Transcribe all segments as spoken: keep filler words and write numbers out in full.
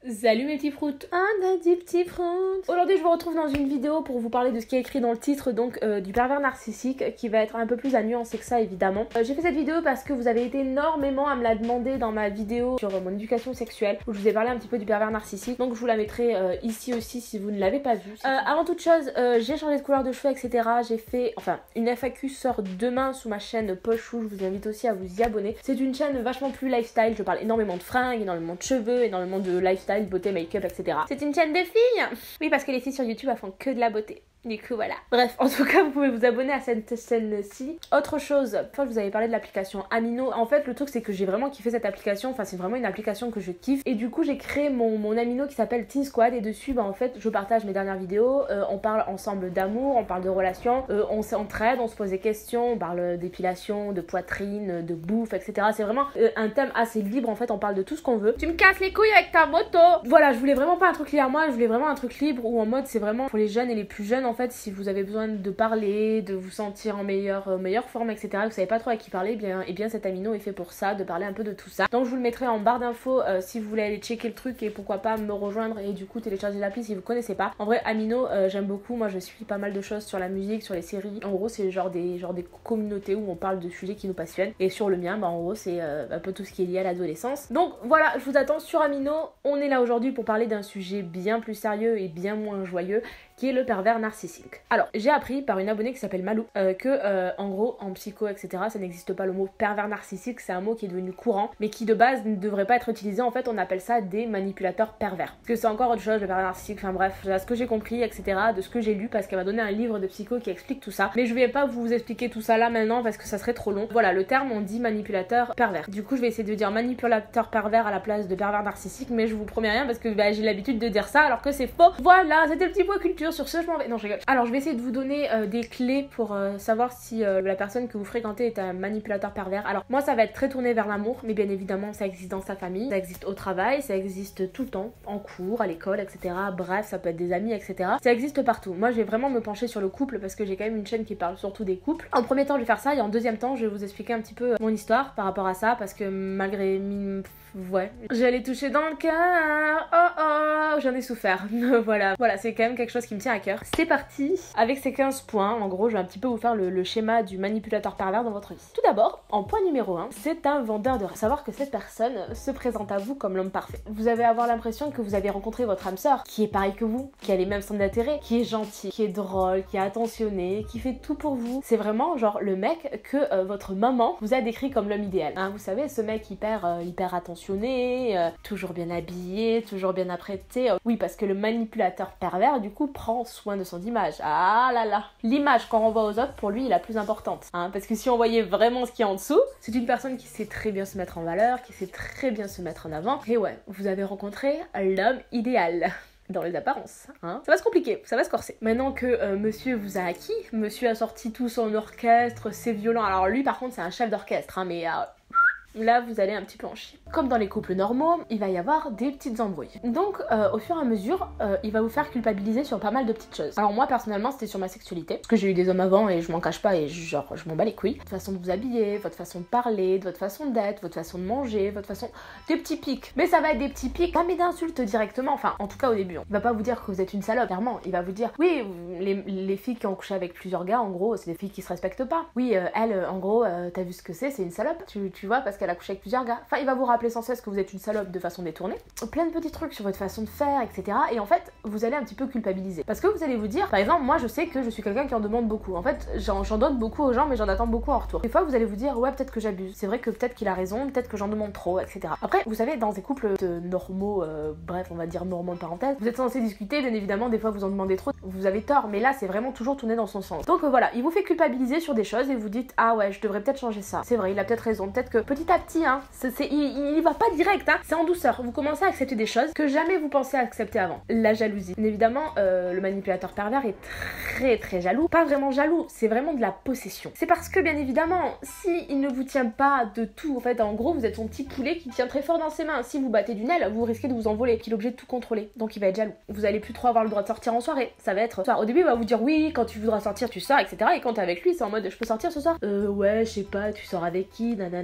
Salut mes petits fruits, un a des petits fruits. Aujourd'hui je vous retrouve dans une vidéo pour vous parler de ce qui est écrit dans le titre, donc euh, du pervers narcissique, qui va être un peu plus à nuancer que ça évidemment. Euh, j'ai fait cette vidéo parce que vous avez été énormément à me la demander dans ma vidéo sur euh, mon éducation sexuelle, où je vous ai parlé un petit peu du pervers narcissique, donc je vous la mettrai euh, ici aussi si vous ne l'avez pas vue. Euh, avant toute chose, euh, j'ai changé de couleur de cheveux, et cetera. J'ai fait, enfin, une F A Q sort demain sous ma chaîne Pochou, je vous invite aussi à vous y abonner. C'est une chaîne vachement plus lifestyle, je parle énormément de fringues, énormément de cheveux, énormément de lifestyle, beauté, make-up, et cetera. C'est une chaîne de filles. Oui, parce que les filles sur YouTube elles font que de la beauté. Du coup voilà. Bref, en tout cas vous pouvez vous abonner à cette chaîne-ci. Autre chose, fois je vous avais parlé de l'application Amino. En fait le truc c'est que j'ai vraiment kiffé cette application. Enfin c'est vraiment une application que je kiffe. Et du coup j'ai créé mon, mon Amino qui s'appelle Teen Squad. Et dessus bah en fait je partage mes dernières vidéos. euh, On parle ensemble d'amour, on parle de relations, euh, on s'entraide, on se pose des questions, on parle d'épilation, de poitrine, de bouffe, et cetera. C'est vraiment euh, un thème assez libre en fait. On parle de tout ce qu'on veut. Tu me casses les couilles avec ta moto. Voilà, je voulais vraiment pas un truc lié à moi. Je voulais vraiment un truc libre où en mode c'est vraiment pour les jeunes et les plus jeunes. En fait, si vous avez besoin de parler, de vous sentir en meilleure, euh, meilleure forme, et cetera, vous savez pas trop à qui parler, eh bien, et bien cet Amino est fait pour ça, de parler un peu de tout ça. Donc je vous le mettrai en barre d'infos euh, si vous voulez aller checker le truc et pourquoi pas me rejoindre et du coup télécharger l'appli si vous connaissez pas. En vrai, Amino, euh, j'aime beaucoup. Moi, je suis pas mal de choses sur la musique, sur les séries. En gros, c'est genre des, genre des communautés où on parle de sujets qui nous passionnent. Et sur le mien, bah en gros, c'est euh, un peu tout ce qui est lié à l'adolescence. Donc voilà, je vous attends sur Amino. On est là aujourd'hui pour parler d'un sujet bien plus sérieux et bien moins joyeux, qui est le pervers narcissique. Alors, j'ai appris par une abonnée qui s'appelle Malou euh, que, euh, en gros, en psycho, et cetera, ça n'existe pas le mot pervers narcissique, c'est un mot qui est devenu courant, mais qui de base ne devrait pas être utilisé. En fait, on appelle ça des manipulateurs pervers. Parce que c'est encore autre chose, le pervers narcissique, enfin bref, de ce que j'ai compris, et cetera, de ce que j'ai lu, parce qu'elle m'a donné un livre de psycho qui explique tout ça. Mais je vais pas vous expliquer tout ça là maintenant, parce que ça serait trop long. Voilà, le terme, on dit manipulateur pervers. Du coup, je vais essayer de dire manipulateur pervers à la place de pervers narcissique, mais je vous promets rien, parce que bah, j'ai l'habitude de dire ça, alors que c'est faux. Voilà, c'était le petit point culture. Sur ce, je m'en vais. Non, je rigole. Alors, je vais essayer de vous donner euh, des clés pour euh, savoir si euh, la personne que vous fréquentez est un manipulateur pervers. Alors, moi, ça va être très tourné vers l'amour, mais bien évidemment, ça existe dans sa famille, ça existe au travail, ça existe tout le temps, en cours, à l'école, et cetera. Bref, ça peut être des amis, et cetera. Ça existe partout. Moi, je vais vraiment me pencher sur le couple parce que j'ai quand même une chaîne qui parle surtout des couples. En premier temps, je vais faire ça et en deuxième temps, je vais vous expliquer un petit peu mon histoire par rapport à ça parce que malgré mi... ouais, j'allais toucher dans le cœur. Oh oh, j'en ai souffert. voilà, voilà, c'est quand même quelque chose qui me tient à cœur. C'est parti avec ces quinze points. En gros, je vais un petit peu vous faire le, le schéma du manipulateur pervers dans votre vie. Tout d'abord, en point numéro un, c'est un vendeur de rêve. Savoir que cette personne se présente à vous comme l'homme parfait. Vous allez avoir l'impression que vous avez rencontré votre âme sœur, qui est pareil que vous, qui a les mêmes centres d'intérêt, qui est gentil, qui est drôle, qui est attentionné, qui fait tout pour vous. C'est vraiment genre le mec que euh, votre maman vous a décrit comme l'homme idéal. Hein, vous savez, ce mec hyper, euh, hyper attentionné, euh, toujours bien habillé, toujours bien apprêté. Euh, oui, parce que le manipulateur pervers, du coup, prend soin de son image. Ah là là. L'image qu'on renvoie aux autres, pour lui, est la plus importante. Hein, parce que si on voyait vraiment ce qu'il y a en dessous, c'est une personne qui sait très bien se mettre en valeur, qui sait très bien se mettre en avant. Et ouais, vous avez rencontré l'homme idéal. Dans les apparences, hein. Ça va se compliquer, ça va se corser. Maintenant que euh, monsieur vous a acquis, monsieur a sorti tout son orchestre, ses violons. Alors lui, par contre, c'est un chef d'orchestre, hein, mais... Euh... là, vous allez un petit peu en chier. Comme dans les couples normaux, il va y avoir des petites embrouilles. Donc, euh, au fur et à mesure, euh, il va vous faire culpabiliser sur pas mal de petites choses. Alors moi, personnellement, c'était sur ma sexualité. Parce que j'ai eu des hommes avant et je m'en cache pas et genre, je m'en bats les couilles. Votre façon de vous habiller, votre façon de parler, votre façon d'être, votre façon de manger, votre façon... des petits pics. Mais ça va être des petits pics, pas mais d'insultes directement. Enfin, en tout cas au début. Il va pas vous dire que vous êtes une salope, clairement. Il va vous dire, oui, les, les filles qui ont couché avec plusieurs gars, en gros, c'est des filles qui se respectent pas. Oui, euh, elle, en gros, euh, t'as vu ce que c'est, c'est une salope. Tu, tu vois, parce qu'elle a couché avec plusieurs gars. Enfin, il va vous rappeler sans cesse que vous êtes une salope de façon détournée. Plein de petits trucs sur votre façon de faire, et cetera. Et en fait, vous allez un petit peu culpabiliser. Parce que vous allez vous dire, par exemple, moi je sais que je suis quelqu'un qui en demande beaucoup. En fait, j'en, j'en donne beaucoup aux gens, mais j'en attends beaucoup en retour. Des fois, vous allez vous dire, ouais, peut-être que j'abuse. C'est vrai que peut-être qu'il a raison, peut-être que j'en demande trop, et cetera. Après, vous savez, dans des couples euh, normaux, euh, bref, on va dire normaux de parenthèse, vous êtes censé discuter, bien évidemment, des fois vous en demandez trop. Vous avez tort, mais là, c'est vraiment toujours tourné dans son sens. Donc euh, voilà, il vous fait culpabiliser sur des choses et vous dites, ah ouais, je devrais peut-être changer ça. C'est vrai, il a peut-être raison. Peut-être que petit à petit, hein, c'est, c'est, il, il va pas direct, hein, c'est en douceur. Vous commencez à accepter des choses que jamais vous pensez accepter avant. La jalousie. Bien évidemment, euh, le manipulateur pervers est très très jaloux. Pas vraiment jaloux, c'est vraiment de la possession. C'est parce que, bien évidemment, si il ne vous tient pas de tout, en fait, en gros, vous êtes son petit poulet qui tient très fort dans ses mains. Si vous battez d'une aile, vous risquez de vous envoler, qu'il est obligé de tout contrôler. Donc il va être jaloux. Vous allez plus trop avoir le droit de sortir en soirée. Ça va être soir. Au début, il va vous dire oui, quand tu voudras sortir, tu sors, et cetera. Et quand t'es avec lui, c'est en mode je peux sortir ce soir. Euh, ouais, je sais pas, tu sors avec qui, nanana, nanana.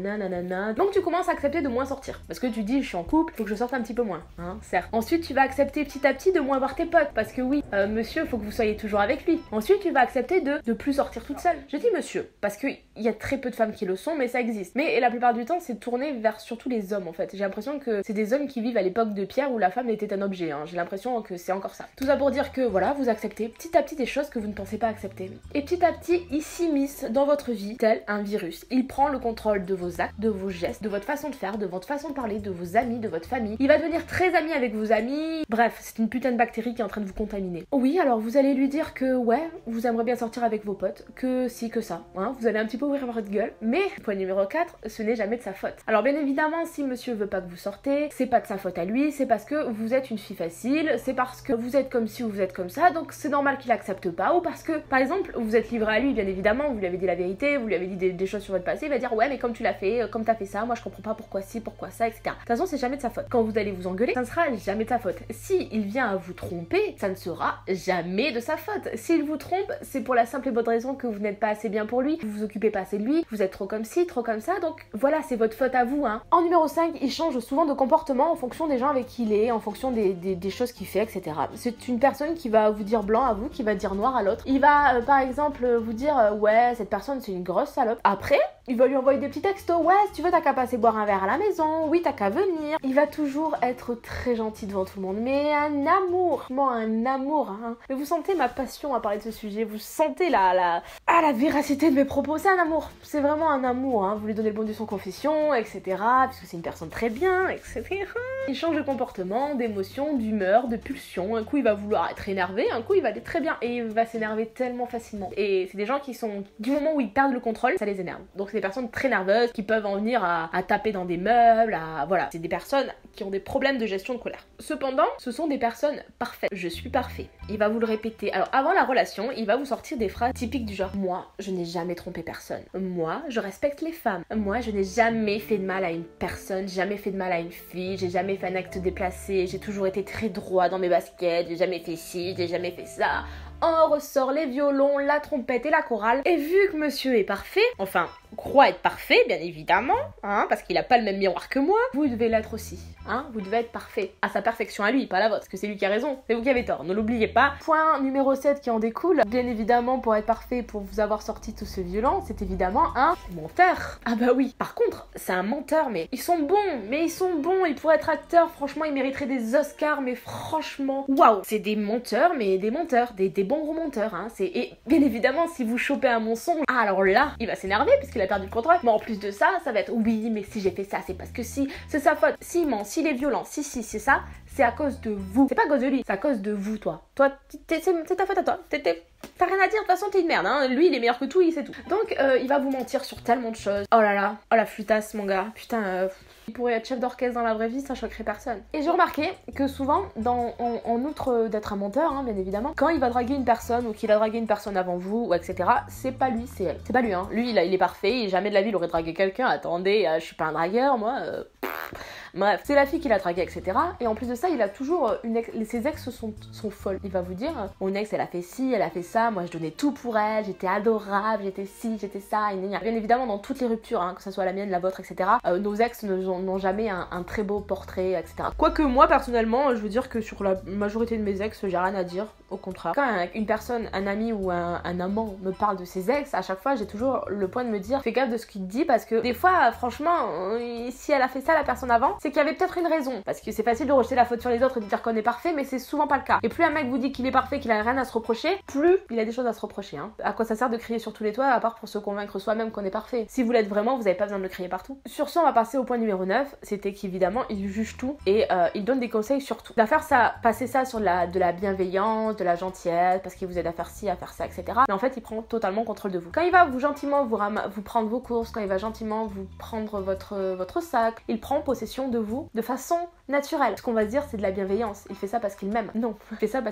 nanana. Donc tu commences à accepter de moins sortir. Parce que tu dis, je suis en couple, faut que je sorte un petit peu moins, hein, certes. Ensuite, tu vas accepter petit à petit de moins voir tes potes. Parce que oui, euh, monsieur, faut que vous soyez toujours avec lui. Ensuite, tu vas accepter de ne plus sortir toute seule. Je dis monsieur, parce qu'il y a très peu de femmes qui le sont, mais ça existe. Mais la plupart du temps, c'est tourné vers surtout les hommes, en fait. J'ai l'impression que c'est des hommes qui vivent à l'époque de Pierre où la femme était un objet, hein. J'ai l'impression que c'est encore ça. Tout ça pour dire que, voilà, vous acceptez petit à petit des choses que vous ne pensez pas accepter. Et petit à petit, il s'immisce dans votre vie tel un virus. Il prend le contrôle de vos actes, de vos gestes, de votre façon de faire, de votre façon de parler, de vos amis, de votre famille. Il va devenir très ami avec vos amis. Bref, c'est une putain de bactérie qui est en train de vous contaminer. Oui, alors vous allez lui dire que, ouais, vous aimeriez bien sortir avec vos potes, que si, que ça, hein. Vous allez un petit peu ouvrir votre gueule, mais, point numéro quatre, ce n'est jamais de sa faute. Alors bien évidemment, si monsieur veut pas que vous sortez, c'est pas de sa faute à lui, c'est parce que vous êtes une fille facile, c'est parce que vous êtes comme ci ou vous êtes comme ça, donc c'est normal qu'il accepte pas, ou parce que, par exemple, vous êtes livré à lui, bien évidemment, vous lui avez dit la vérité, vous lui avez dit des, des choses sur votre passé, il va dire ouais mais comme tu l'as fait, comme t'as fait ça, moi je comprends pas pourquoi ci, pourquoi ça, et cetera. De toute façon, c'est jamais de sa faute. Quand vous allez vous engueuler, ça ne sera jamais de sa faute. Si il vient à vous tromper, ça ne sera jamais de sa faute. S'il vous trompe, c'est pour la simple et bonne raison que vous n'êtes pas assez bien pour lui, vous vous occupez pas assez de lui, vous êtes trop comme ci, trop comme ça, donc voilà, c'est votre faute à vous, hein. En numéro cinq, il change souvent de comportement en fonction des gens avec qui il est, en fonction des, des, des choses qu'il fait, et cetera. C'est une personne qui va vous dire blanc à vous, qui va dire noir à l'autre. Il va, euh, par exemple, vous dire euh, ouais, cette personne c'est une grosse salope. Après, il va lui envoyer des petits textos, ouais, si tu veux, t'as qu'à passer boire un verre à la maison, oui, t'as qu'à venir. Il va toujours être très gentil devant tout le monde, mais un amour, moi un amour, hein. Mais vous sentez ma passion à parler de ce sujet, vous sentez la, la, ah, la véracité de mes propos, c'est un amour, c'est vraiment un amour, hein. Vous lui donnez le bon Dieu sans confession, et cetera, puisque c'est une personne très bien, et cetera. Il change de comportement, d'émotion, d'humeur, de pulsion. Un coup, il va vouloir être énervé, un coup, il va aller très bien, et il va s'énerver tellement facilement. Et c'est des gens qui sont, du moment où ils perdent le contrôle, ça les énerve. Donc c'est des personnes très nerveuses, qui peuvent en venir à, à taper dans des meubles, à... voilà. C'est des personnes qui ont des problèmes de gestion de colère. Cependant, ce sont des personnes parfaites. Je suis parfait. Il va vous le répéter. Alors, avant la relation, il va vous sortir des phrases typiques du genre « Moi, je n'ai jamais trompé personne. Moi, je respecte les femmes. Moi, je n'ai jamais fait de mal à une personne, jamais fait de mal à une fille, j'ai jamais fait un acte déplacé, j'ai toujours été très droit dans mes baskets, j'ai jamais fait ci, j'ai jamais fait ça. » En ressort les violons, la trompette et la chorale. Et vu que monsieur est parfait, enfin, croit être parfait, bien évidemment, hein, parce qu'il a pas le même miroir que moi, vous devez l'être aussi, hein, vous devez être parfait. À sa perfection à lui, pas la vôtre, parce que c'est lui qui a raison, c'est vous qui avez tort, ne l'oubliez pas. Point numéro sept qui en découle, bien évidemment, pour être parfait, pour vous avoir sorti tout ce violent, c'est évidemment un menteur. Ah bah oui, par contre, c'est un menteur, mais ils sont bons, mais ils sont bons, ils pourraient être acteurs, franchement, ils mériteraient des Oscars, mais franchement, waouh, c'est des menteurs, mais des menteurs, des, des bons gros menteurs, hein, c'est... Et bien évidemment, si vous chopez un mensonge, ah, alors là, il va s'énerver, puisqu'il a perdu le contrôle, mais en plus de ça, ça va être, oui, mais si j'ai fait ça, c'est parce que si, c'est sa faute, s'il ment, s'il est violent, si, si, c'est ça, c'est à cause de vous. C'est pas à cause de lui, c'est à cause de vous, toi. Toi, c'est ta faute à toi, t'as rien à dire, de toute façon, t'es une merde, hein, lui, il est meilleur que tout, il sait tout. Donc, euh, il va vous mentir sur tellement de choses. Oh là là, oh la flûtasse, mon gars, putain, euh... il pourrait être chef d'orchestre dans la vraie vie, ça choquerait personne. Et j'ai remarqué que souvent, dans, en, en outre d'être un menteur, hein, bien évidemment, quand il va draguer une personne ou qu'il a dragué une personne avant vous, ou et cetera, c'est pas lui, c'est elle. C'est pas lui, hein. Lui, il, a, il est parfait, et jamais de la vie il aurait dragué quelqu'un. Attendez, euh, je suis pas un dragueur, moi. Euh... Bref, c'est la fille qui l'a dragué, et cetera. Et en plus de ça, il a toujours une ex... Ses ex sont, sont folles. Il va vous dire, mon ex, elle a fait ci, elle a fait ça, moi je donnais tout pour elle, j'étais adorable, j'étais ci, j'étais ça, et gna gna. Bien évidemment, dans toutes les ruptures, hein, que ce soit la mienne, la vôtre, et cetera, euh, nos ex n'ont jamais un, un très beau portrait, et cetera. Quoique moi, personnellement, je veux dire que sur la majorité de mes ex, j'ai rien à dire, au contraire. Quand une personne, un ami ou un, un amant me parle de ses ex, à chaque fois, j'ai toujours le point de me dire, fais gaffe de ce qu'il te dit, parce que des fois, franchement, euh, si elle a fait ça, la personne avant, c'est qu'il y avait peut-être une raison. Parce que c'est facile de rejeter la faute sur les autres et de dire qu'on est parfait, mais c'est souvent pas le cas. Et plus un mec vous dit qu'il est parfait, qu'il a rien à se reprocher, plus il a des choses à se reprocher, hein. À quoi ça sert de crier sur tous les toits, à part pour se convaincre soi-même qu'on est parfait? Si vous l'êtes vraiment, vous avez pas besoin de le crier partout. Sur ce, on va passer au point numéro neuf, c'était qu'évidemment, il juge tout et euh, il donne des conseils sur tout. Il va faire ça, passer ça sur de la, de la bienveillance, de la gentillesse, parce qu'il vous aide à faire ci, à faire ça, et cetera. Mais en fait, il prend totalement contrôle de vous. Quand il va vous gentiment vous, vous prendre vos courses, quand il va gentiment vous prendre votre, votre sac, il prend possession de vous de façon naturelle. Ce qu'on va se dire, c'est de la bienveillance. Il fait ça parce qu'il m'aime. Non, il fait ça parce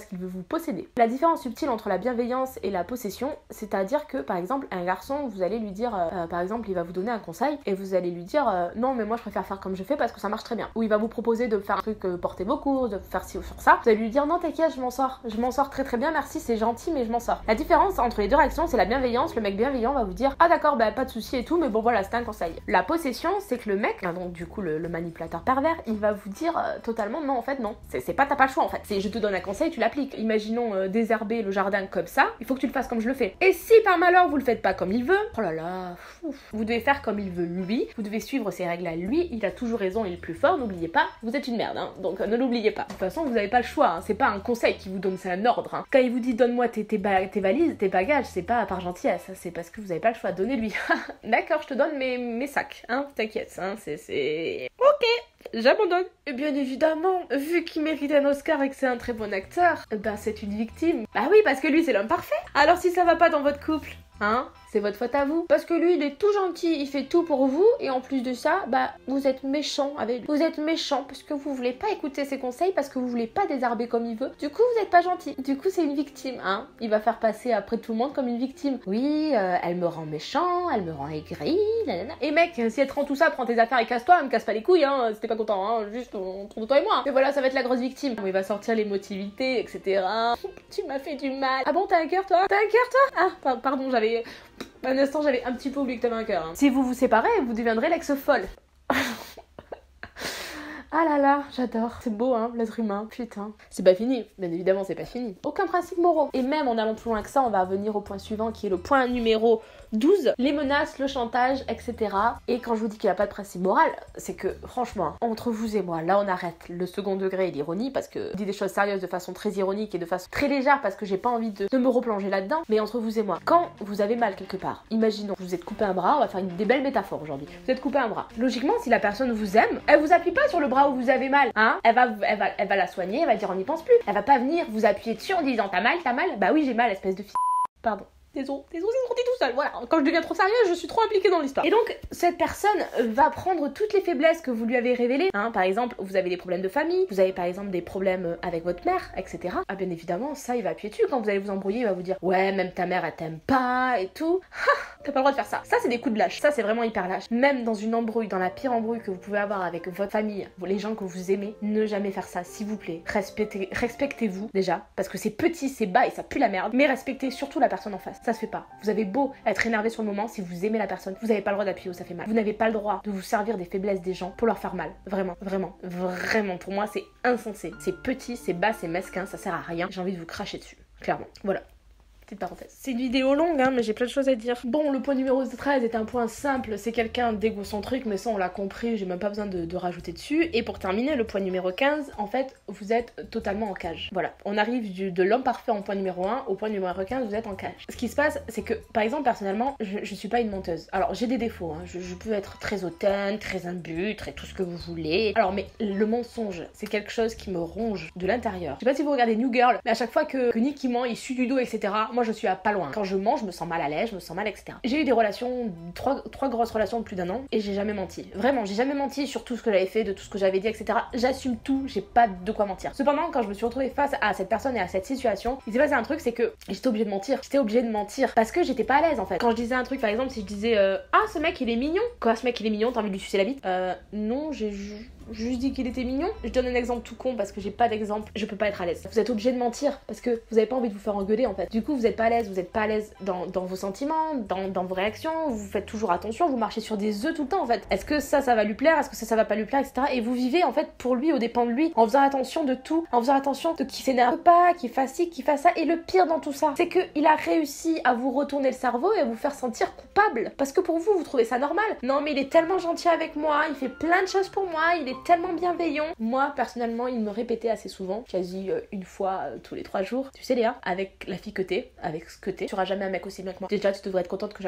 qu'il veut vous posséder. La différence subtile entre la bienveillance et la possession, c'est-à-dire que par exemple un garçon, vous allez lui dire, euh, par exemple il va vous donner un conseil et vous allez lui dire euh, non mais moi je préfère faire comme je fais parce que ça marche très bien. Ou il va vous proposer de faire un truc, euh, porter vos courses, de faire ci ou faire ça. Vous allez lui dire non t'inquiète je m'en sors, je m'en sors très très bien merci c'est gentil mais je m'en sors. La différence entre les deux réactions c'est la bienveillance. Le mec bienveillant va vous dire ah d'accord bah pas de souci et tout mais bon voilà c'était un conseil. La possession c'est que le mec, donc du coup le, le manipulateur pervers, il va vous dire euh, totalement non en fait non, c'est pas t'as pas le choix en fait. C'est je te donne un conseil tu l'appliques. Imaginons euh, désherber le jardin comme ça, il faut que tu le fasses comme je le fais. Et si par malheur vous le faites pas comme il veut, oh là là, ouf, vous devez faire comme il veut lui, vous devez suivre ses règles à lui, il a toujours raison, il est le plus fort, n'oubliez pas, vous êtes une merde, hein, donc euh, ne l'oubliez pas. De toute façon, vous n'avez pas le choix, hein, c'est pas un conseil qui vous donne, c'est un ordre. Hein. Quand il vous dit donne-moi tes, tes, tes valises, tes bagages, c'est pas par gentillesse, c'est parce que vous n'avez pas le choix, donnez-lui. D'accord, je te donne mes, mes sacs, hein, t'inquiète, hein, c'est... Ok, j'abandonne. Et bien évidemment, vu qu'il mérite un Oscar et que c'est un très bon acteur, ben c'est une victime. Bah oui, parce que lui c'est l'homme parfait. Alors si ça va pas dans votre couple, hein, c'est votre faute à vous. Parce que lui, il est tout gentil, il fait tout pour vous, et en plus de ça, bah, vous êtes méchant avec lui. Vous êtes méchant parce que vous voulez pas écouter ses conseils, parce que vous voulez pas désherber comme il veut. Du coup, vous êtes pas gentil. Du coup, c'est une victime, hein. Il va faire passer après tout le monde comme une victime. Oui, euh, elle me rend méchant, elle me rend aigri, nanana. Et mec, si elle te rend tout ça, prends tes affaires et casse-toi, me casse pas les couilles, hein, si t'es pas content, hein, juste entre toi et moi. Et voilà, ça va être la grosse victime. Il va sortir l'émotivité, et cetera. Tu m'as fait du mal. Ah bon, t'as un cœur, toi? T'as un cœur, toi? Ah, pardon, j'avais... Un instant, j'avais un petit peu oublié que t'avais un cœur. Hein. Si vous vous séparez, vous deviendrez l'ex-folle. Ah là là, j'adore. C'est beau, hein, l'être humain. Putain. C'est pas fini. Bien évidemment, c'est pas fini. Aucun principe moraux. Et même en allant plus loin que ça, on va venir au point suivant qui est le point numéro douze. Les menaces, le chantage, et cetera. Et quand je vous dis qu'il n'y a pas de principe moral, c'est que, franchement, entre vous et moi, là, on arrête le second degré et l'ironie parce que je dis des choses sérieuses de façon très ironique et de façon très légère parce que j'ai pas envie de, de me replonger là-dedans. Mais entre vous et moi, quand vous avez mal quelque part, imaginons, vous êtes coupé un bras, on va faire une, des belles métaphores aujourd'hui. Vous êtes coupé un bras. Logiquement, si la personne vous aime, elle vous appuie pas sur le bras où vous avez mal, hein, elle va, elle va, elle va la soigner, elle va dire on n'y pense plus. Elle va pas venir vous appuyer dessus en disant t'as mal, t'as mal, bah oui j'ai mal, espèce de fille. Pardon. Désolé, désolé, c'est sorti tout seul, voilà. Quand je deviens trop sérieuse, je suis trop impliquée dans l'histoire. Et donc, cette personne va prendre toutes les faiblesses que vous lui avez révélées. Hein, par exemple, vous avez des problèmes de famille, vous avez par exemple des problèmes avec votre mère, et cetera. Ah, bien évidemment, ça, il va appuyer dessus. Quand vous allez vous embrouiller, il va vous dire ouais, même ta mère, elle t'aime pas et tout. Ha, t'as pas le droit de faire ça. Ça, c'est des coups de lâche. Ça, c'est vraiment hyper lâche. Même dans une embrouille, dans la pire embrouille que vous pouvez avoir avec votre famille, les gens que vous aimez, ne jamais faire ça, s'il vous plaît. Respectez, respectez-vous déjà, parce que c'est petit, c'est bas et ça pue la merde. Mais respectez surtout la personne en face. Ça se fait pas. Vous avez beau être énervé sur le moment, si vous aimez la personne, vous n'avez pas le droit d'appuyer où ça fait mal. Vous n'avez pas le droit de vous servir des faiblesses des gens pour leur faire mal. Vraiment, vraiment, vraiment. Pour moi, c'est insensé. C'est petit, c'est bas, c'est mesquin, ça sert à rien. J'ai envie de vous cracher dessus. Clairement. Voilà. Petite parenthèse. C'est une vidéo longue, hein, mais j'ai plein de choses à dire. Bon, le point numéro treize est un point simple. C'est quelqu'un d'égocentrique, mais ça, on l'a compris. J'ai même pas besoin de, de rajouter dessus. Et pour terminer, le point numéro quinze, en fait, vous êtes totalement en cage. Voilà. On arrive du, de l'homme parfait en point numéro un au point numéro quinze, vous êtes en cage. Ce qui se passe, c'est que, par exemple, personnellement, je, je suis pas une menteuse. Alors, j'ai des défauts. Hein. Je, je peux être très hautaine, très imbue, très tout ce que vous voulez. Alors, mais le mensonge, c'est quelque chose qui me ronge de l'intérieur. Je sais pas si vous regardez New Girl, mais à chaque fois que, que Nick ment, il sue du dos, et cetera. Moi, je suis à pas loin. Quand je mens, je me sens mal à l'aise, je me sens mal, et cetera. J'ai eu des relations, trois, trois grosses relations de plus d'un an, et j'ai jamais menti. Vraiment, j'ai jamais menti sur tout ce que j'avais fait, de tout ce que j'avais dit, et cetera. J'assume tout, j'ai pas de quoi mentir. Cependant, quand je me suis retrouvée face à cette personne et à cette situation, il s'est passé un truc, c'est que j'étais obligée de mentir. J'étais obligée de mentir parce que j'étais pas à l'aise en fait. Quand je disais un truc, par exemple, si je disais euh, ah, ce mec il est mignon. Quoi, ce mec il est mignon, t'as envie de lui sucer la bite? Euh, non, j'ai juste dit qu'il était mignon. Je donne un exemple tout con parce que j'ai pas d'exemple, je peux pas être à l'aise. Vous êtes obligé de mentir parce que vous avez pas envie de vous faire engueuler en fait. Du coup, vous êtes pas à l'aise, vous êtes pas à l'aise dans, dans vos sentiments, dans, dans vos réactions, vous faites toujours attention, vous marchez sur des œufs tout le temps en fait. Est-ce que ça, ça va lui plaire? Est-ce que ça, ça va pas lui plaire, et cetera. Et vous vivez en fait pour lui, aux dépens de lui, en faisant attention de tout, en faisant attention de qui s'énerve pas, qui fasse ci, qui fasse ça. Et le pire dans tout ça, c'est que il a réussi à vous retourner le cerveau et à vous faire sentir coupable. Parce que pour vous, vous trouvez ça normal. Non mais il est tellement gentil avec moi, il fait plein de choses pour moi, il est tellement bienveillant. Moi, personnellement, il me répétait assez souvent, quasi euh, une fois euh, tous les trois jours. Tu sais Léa, avec la fille que t'es, avec ce que t'es, tu auras jamais un mec aussi bien que moi. Déjà, tu devrais être contente que j'accepte.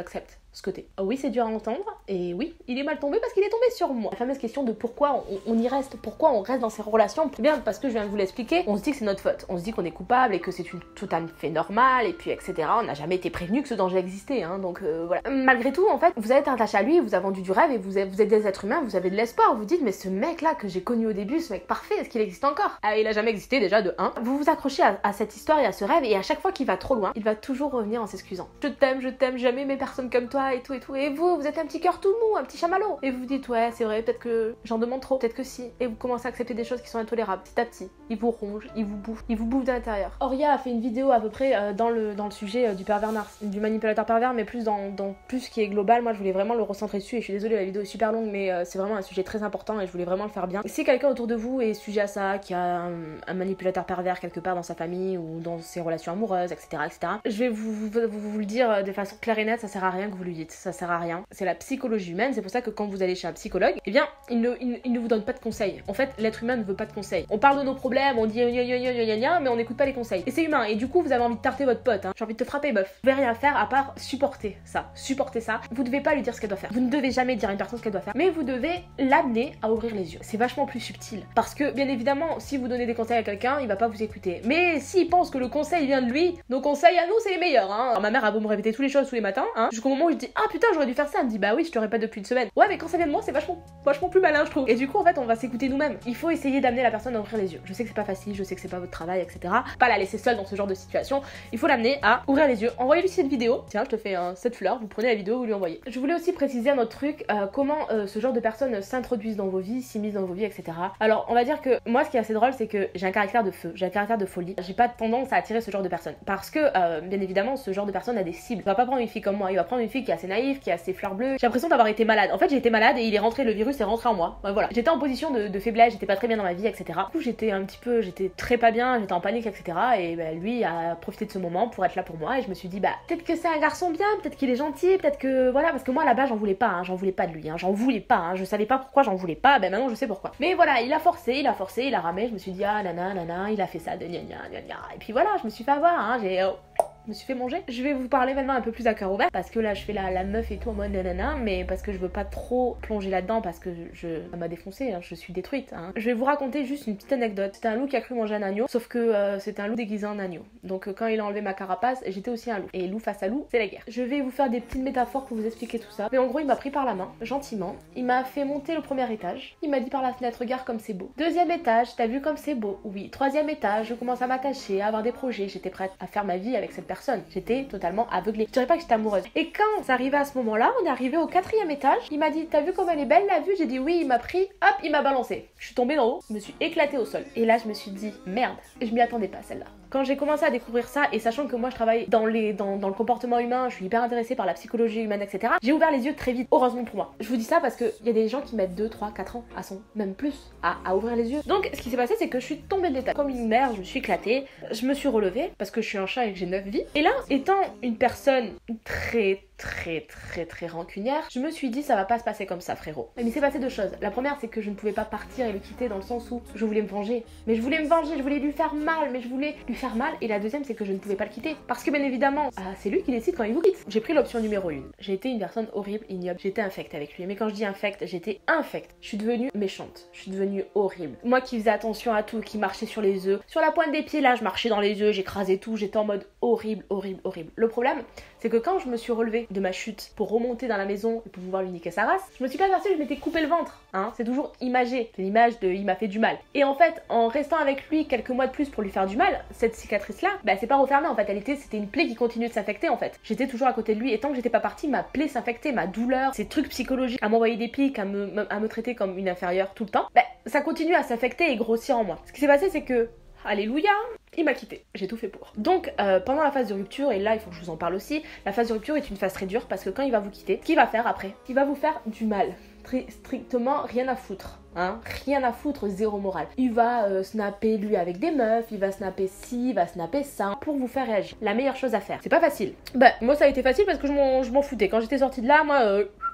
ce que t'es. Oh oui, c'est dur à entendre, et oui, il est mal tombé parce qu'il est tombé sur moi. La fameuse question de pourquoi on, on y reste, pourquoi on reste dans ces relations, bien parce que je viens de vous l'expliquer, on se dit que c'est notre faute, on se dit qu'on est coupable et que c'est une, tout un fait normal, et puis et cetera. On n'a jamais été prévenu que ce danger existait, hein, donc euh, voilà. Malgré tout, en fait, vous êtes attaché à lui, vous avez vendu du rêve, et vous êtes, vous êtes des êtres humains, vous avez de l'espoir, vous dites, mais ce mec-là que j'ai connu au début, ce mec parfait, est-ce qu'il existe encore? Ah, il a jamais existé déjà, de un. Vous vous accrochez à, à cette histoire et à ce rêve, et à chaque fois qu'il va trop loin, il va toujours revenir en s'excusant. Je t'aime, je t'aime, jamais aimé personne comme toi, et tout, et tout, et vous, vous êtes un petit cœur tout mou, un petit chamallow. Et vous vous dites, ouais, c'est vrai, peut-être que j'en demande trop, peut-être que si. Et vous commencez à accepter des choses qui sont intolérables, petit à petit. Il vous ronge, il vous bouffe, il vous bouffe de l'intérieur. Auria a fait une vidéo à peu près euh, dans, le, dans le sujet euh, du pervers nar- du manipulateur pervers, mais plus dans, dans plus ce qui est global. Moi, je voulais vraiment le recentrer dessus, et je suis désolée, la vidéo est super longue, mais euh, c'est vraiment un sujet très important, et je voulais vraiment le faire bien. Si quelqu'un autour de vous est sujet à ça, qui a un, un manipulateur pervers quelque part dans sa famille, ou dans ses relations amoureuses, et cetera, et cetera, je vais vous, vous, vous, vous le dire de façon claire et nette, ça sert à rien que vous lui dites, ça sert à rien. C'est la psychologie humaine, c'est pour ça que quand vous allez chez un psychologue, eh bien, il ne, il, il ne vous donne pas de conseils. En fait, l'être humain ne veut pas de conseils. On parle de nos problèmes, on dit gna gna gna gna gna, mais on n'écoute pas les conseils. Et c'est humain, et du coup, vous avez envie de tarter votre pote, hein. J'ai envie de te frapper, meuf. Vous devez rien faire à part supporter ça, supporter ça. Vous devez pas lui dire ce qu'elle doit faire. Vous ne devez jamais dire à une personne ce qu'elle doit faire, mais vous devez l'amener à ouvrir les yeux. C'est vachement plus subtil. Parce que, bien évidemment, si vous donnez des conseils à quelqu'un, il va pas vous écouter. Mais s'il pense que le conseil vient de lui, nos conseils à nous, c'est les meilleurs, hein. Alors, ma mère a beau me répéter tous les choses tous les matins, hein, jusqu'au moment où je dis, ah putain, j'aurais dû faire ça. Elle me dit, bah oui, je t'aurais pas depuis une semaine. Ouais, mais quand ça vient de moi, c'est vachement, vachement plus malin, je trouve. Et du coup, en fait, on va s'écouter nous-mêmes. Il faut essayer d'amener la personne à ouvrir les yeux. Je sais que c'est pas facile, je sais que c'est pas votre travail, et cetera. Pas la laisser seule dans ce genre de situation. Il faut l'amener à ouvrir les yeux. Envoyez-lui cette vidéo. Tiens, je te fais un cette fleur. Vous prenez la vidéo, vous lui envoyez. Je voulais aussi préciser un autre truc, euh, comment euh, ce genre de personnes s'introduisent dans vos vies, s'immiscent dans vos vies, et cetera. Alors, on va dire que moi, ce qui est assez drôle, c'est que j'ai un caractère de feu, j'ai un caractère de folie. J'ai pas tendance à attirer ce genre de personnes. Parce que, euh, bien évidemment, ce genre de personne a des cibles. Il va pas prendre une fille comme moi. Il va prendre une fille qui est assez naïve, qui est assez fleur bleue. J'ai l'impression d'avoir été malade. En fait, j'ai été malade et il est rentré, le virus est rentré en moi. Ouais, voilà. J'étais en position de, de faiblesse, j'étais pas très bien dans ma vie, et cetera. Du coup, j'étais un petit peu, j'étais très pas bien, j'étais en panique, et cetera. Et bah, lui a profité de ce moment pour être là pour moi. Et je me suis dit, bah, peut-être que c'est un garçon bien, peut-être qu'il est gentil, peut-être que voilà. Parce que moi, là-bas, j'en voulais pas, hein, j'en voulais pas de lui, hein, j'en voulais pas, hein, je savais pas pourquoi j'en voulais pas. Ben maintenant, je sais pourquoi. Mais voilà, il a forcé, il a forcé, il a ramé. Je me suis dit, ah, nana, nana, il a fait ça de gna gna gna gna. Et puis voilà, je me suis fait avoir, hein, j'ai. Oh. Je me suis fait manger. Je vais vous parler maintenant un peu plus à cœur ouvert parce que là je fais la, la meuf et tout en mode nanana, mais parce que je veux pas trop plonger là-dedans parce que je, ça m'a défoncé, hein, je suis détruite. Hein. Je vais vous raconter juste une petite anecdote. C'était un loup qui a cru manger un agneau, sauf que euh, c'était un loup déguisé en agneau. Donc euh, quand il a enlevé ma carapace, j'étais aussi un loup. Et loup face à loup, c'est la guerre. Je vais vous faire des petites métaphores pour vous expliquer tout ça. Mais en gros, il m'a pris par la main, gentiment. Il m'a fait monter le premier étage. Il m'a dit par la fenêtre, regarde comme c'est beau. Deuxième étage, t'as vu comme c'est beau? Oui. Troisième étage, je commence à m'attacher, à avoir des projets. J'étais prête à faire ma vie avec cette personne. J'étais totalement aveuglée. Je dirais pas que j'étais amoureuse. Et quand c'est arrivé à ce moment-là, on est arrivé au quatrième étage. Il m'a dit, t'as vu comme elle est belle la vue? J'ai dit oui, il m'a pris, hop, il m'a balancé. Je suis tombée d'en haut, je me suis éclatée au sol. Et là, je me suis dit, merde, et je m'y attendais pas celle-là. Quand j'ai commencé à découvrir ça, et sachant que moi je travaille dans, les, dans, dans le comportement humain, je suis hyper intéressée par la psychologie humaine, et cetera, j'ai ouvert les yeux très vite, heureusement pour moi. Je vous dis ça parce qu'il y a des gens qui mettent deux, trois, quatre ans, à son, même plus, à, à ouvrir les yeux. Donc ce qui s'est passé, c'est que je suis tombée de l'étage. Comme une merde, je me suis éclatée, je me suis relevée, parce que je suis un chat et que j'ai neuf vies. Et là, étant une personne très très très très rancunière, je me suis dit ça va pas se passer comme ça frérot. Mais il s'est passé deux choses. La première c'est que je ne pouvais pas partir et le quitter dans le sens où je voulais me venger. Mais je voulais me venger, je voulais lui faire mal, mais je voulais lui faire mal. Et la deuxième c'est que je ne pouvais pas le quitter. Parce que bien évidemment, ah, c'est lui qui décide quand il vous quitte. J'ai pris l'option numéro une. J'ai été une personne horrible, ignoble. J'étais infecte avec lui. Mais quand je dis infecte, j'étais infecte. Je suis devenue méchante. Je suis devenue horrible. Moi qui faisais attention à tout, qui marchait sur les œufs. Sur la pointe des pieds là, je marchais dans les œufs, j'écrasais tout. J'étais en mode horrible, horrible, horrible. Le problème, c'est que quand je me suis relevée de ma chute pour remonter dans la maison et pour pouvoir lui niquer sa race, je me suis pas aperçue que je m'étais coupé le ventre, hein, c'est toujours imagé, c'est l'image de il m'a fait du mal. Et en fait, en restant avec lui quelques mois de plus pour lui faire du mal, cette cicatrice là, bah c'est pas refermé en fait, elle était, c'était une plaie qui continuait de s'infecter en fait. J'étais toujours à côté de lui et tant que j'étais pas partie, ma plaie s'infectait, ma douleur, ces trucs psychologiques, à m'envoyer des pics, à me, à me traiter comme une inférieure tout le temps, bah ça continue à s'infecter et grossir en moi. Ce qui s'est passé c'est que, alléluia, il m'a quitté, j'ai tout fait pour. Donc euh, pendant la phase de rupture, et là il faut que je vous en parle aussi, la phase de rupture est une phase très dure parce que quand il va vous quitter, ce qu'il va faire après, il va vous faire du mal, très strictement rien à foutre. Hein, rien à foutre, zéro morale. Il va euh, snapper lui avec des meufs, il va snapper ci, il va snapper ça, pour vous faire réagir. La meilleure chose à faire. C'est pas facile. Bah moi ça a été facile parce que je m'en foutais. Quand j'étais sortie de là, moi... Euh...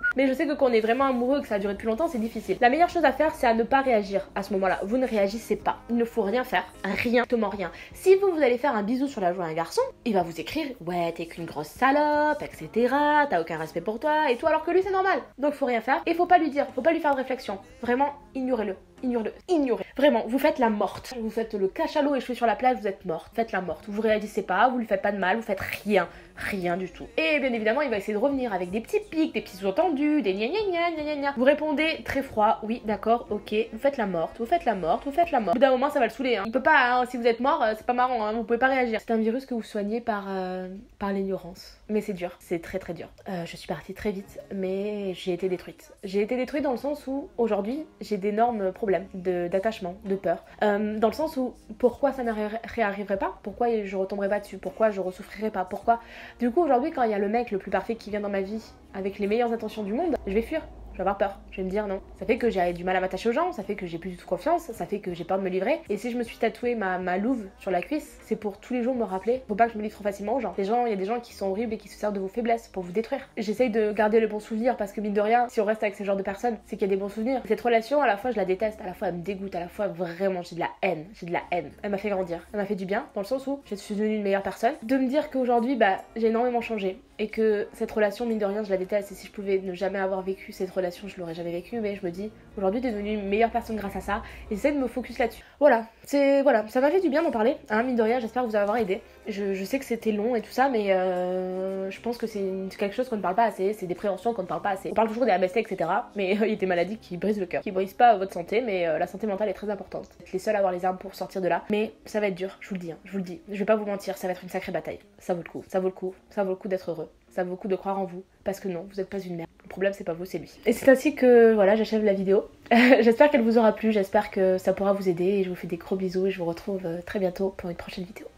Mais je sais que quand on est vraiment amoureux, que ça a duré depuis longtemps, c'est difficile. La meilleure chose à faire, c'est à ne pas réagir à ce moment-là. Vous ne réagissez pas. Il ne faut rien faire. Rien, exactement rien. Si vous, vous allez faire un bisou sur la joue à un garçon, il va vous écrire « Ouais, t'es qu'une grosse salope, et cetera. T'as aucun respect pour toi, et tout, alors que lui, c'est normal. » Donc, faut rien faire. Et faut pas lui dire, faut pas lui faire de réflexion. Vraiment, ignorez-le. Ignorez-le, ignorez. Vraiment, vous faites la morte. Vous faites le cachalot échoué sur la plage, vous êtes morte. Faites la morte. Vous réagissez pas, vous lui faites pas de mal, vous faites rien. Rien du tout. Et bien évidemment, il va essayer de revenir avec des petits pics, des petits sous-entendus, des gna gna gna gna gna gna. Vous répondez très froid, oui, d'accord, ok. Vous faites la morte, vous faites la morte, vous faites la morte. Au bout d'un moment, ça va le saouler. Hein. Il peut pas, hein, si vous êtes mort, c'est pas marrant, hein, vous pouvez pas réagir. C'est un virus que vous soignez par, euh, par l'ignorance. Mais c'est dur, c'est très très dur. Euh, je suis partie très vite, mais j'ai été détruite. J'ai été détruite dans le sens où, aujourd'hui, j'ai d'énormes problèmes d'attachement, de, de peur. Euh, dans le sens où, pourquoi ça ne ré réarriverait pas? Pourquoi je retomberais pas dessus? Pourquoi je ressouffrirais pas? Pourquoi? Du coup, aujourd'hui, quand il y a le mec le plus parfait qui vient dans ma vie, avec les meilleures intentions du monde, je vais fuir. Je vais avoir peur, je vais me dire non. Ça fait que j'ai du mal à m'attacher aux gens, ça fait que j'ai plus du tout confiance, ça fait que j'ai peur de me livrer. Et si je me suis tatoué ma, ma louve sur la cuisse, c'est pour tous les jours me rappeler, faut pas que je me livre trop facilement aux gens. Les gens, il y a des gens qui sont horribles et qui se servent de vos faiblesses pour vous détruire. J'essaye de garder le bon souvenir parce que mine de rien, si on reste avec ce genre de personnes, c'est qu'il y a des bons souvenirs. Cette relation, à la fois je la déteste, à la fois elle me dégoûte, à la fois vraiment j'ai de la haine, j'ai de la haine. Elle m'a fait grandir, elle m'a fait du bien, dans le sens où je suis devenue une meilleure personne. De me dire qu'aujourd'hui, bah, j'ai énormément changé et que cette relation, mine de rien, je la déteste et si je pouvais ne jamais avoir vécu cette relation, je l'aurais jamais vécu. Mais je me dis, aujourd'hui t'es devenue une meilleure personne grâce à ça et j'essaie de me focus là-dessus. Voilà, c'est voilà, ça m'a fait du bien d'en parler, hein, mine de rien, j'espère vous avoir aidé. Je, je sais que c'était long et tout ça, mais euh, je pense que c'est quelque chose qu'on ne parle pas assez, c'est des préventions qu'on ne parle pas assez. On parle toujours des A B C, et cetera. Mais euh, il y a des maladies qui brisent le cœur, qui brisent pas votre santé, mais euh, la santé mentale est très importante. Vous êtes les seuls à avoir les armes pour sortir de là, mais ça va être dur, je vous le dis, hein, je vous le dis. Je vais pas vous mentir, ça va être une sacrée bataille. Ça vaut le coup, ça vaut le coup, ça vaut le coup d'être heureux. Ça vaut le coup de croire en vous, parce que non, vous n'êtes pas une merde. Le problème c'est pas vous, c'est lui. Et c'est ainsi que voilà, j'achève la vidéo. J'espère qu'elle vous aura plu, j'espère que ça pourra vous aider et je vous fais des gros bisous et je vous retrouve très bientôt pour une prochaine vidéo.